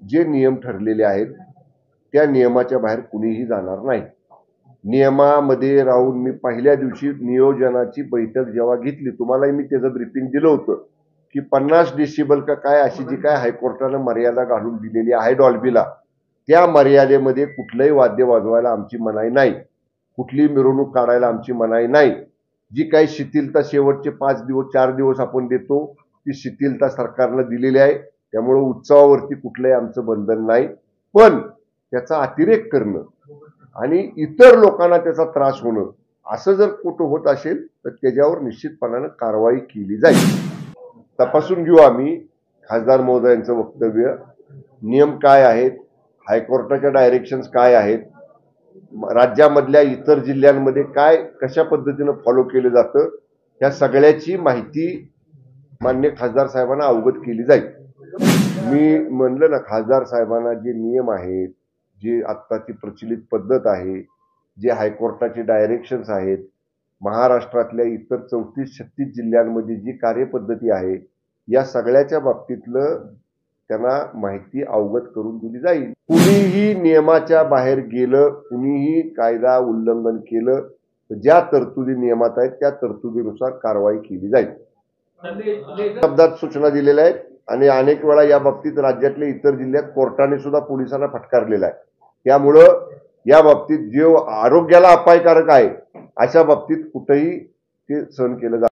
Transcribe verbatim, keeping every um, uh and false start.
जे नियम ठरलेले आहेत त्या नियमाच्या बाहेर कुणीही जाणार नाही। नियमामध्ये राहून मी पहिल्या दिवशी नियोजनाची बैठक जेव्हा घेतली, तुम्हालाही मी त्याचं ब्रीफिंग दिलं होतं की पन्नास डेसिबल का काय अशी जी काय हायकोर्टानं मर्यादा घालून दिलेली आहे डॉल्बीला, त्या मर्यादेमध्ये कुठलंही वाद्य वाजवायला आमची मनाई नाही, कुठलीही मिरवणूक काढायला आमची मनाई नाही। जी काही शिथिलता शेवटचे पाच दिवस चार दिवस आपण देतो ती शिथिलता सरकारनं दिलेली आहे, त्यामुळे उत्सवावरती कुठलंही आमचं बंधन नाही। पण त्याचा अतिरेक करणं आणि इतर लोकांना त्याचा त्रास होणं असं जर कुठं होत असेल तर त्याच्यावर निश्चितपणाने कारवाई केली जाईल। तपासून घेऊ आम्ही खासदार महोदयांचं वक्तव्य, नियम काय आहेत, हायकोर्टाच्या डायरेक्शन्स काय आहेत, राज्यामधल्या इतर जिल्ह्यांमध्ये काय कशा पद्धतीने फॉलो केलं जातं, या सगळ्याची माहिती माननीय खासदार साहेबांना अवगत केली जाईल। मी म्हणलं ना, खासदार साहेबांना जे नियम आहेत, जे आत्ताची प्रचलित पद्धत आहे, जे हायकोर्टाचे डायरेक्शन्स आहेत, महाराष्ट्रातल्या इतर चौतीस छत्तीस जिल्ह्यांमध्ये जी कार्यपद्धती आहे, या सगळ्याच्या बाबतीतलं त्यांना माहिती अवगत करून दिली जाईल। कुणीही नियमाच्या बाहेर गेलं, कुणीही कायदा उल्लंघन केलं तर ज्या तरतुदी नियमात आहेत त्या तरतुदीनुसार कारवाई केली जाईल। शब्दात सूचना दिलेल्या आहेत आणि अनेक वेळा या बाबतीत राज्यातल्या इतर जिल्ह्यात कोर्टाने सुद्धा पोलिसांना फटकारलेला आहे। त्यामुळं या बाबतीत जे आरोग्याला अपायकारक आहे अशा बाबतीत कुठेही ते सहन केलं जात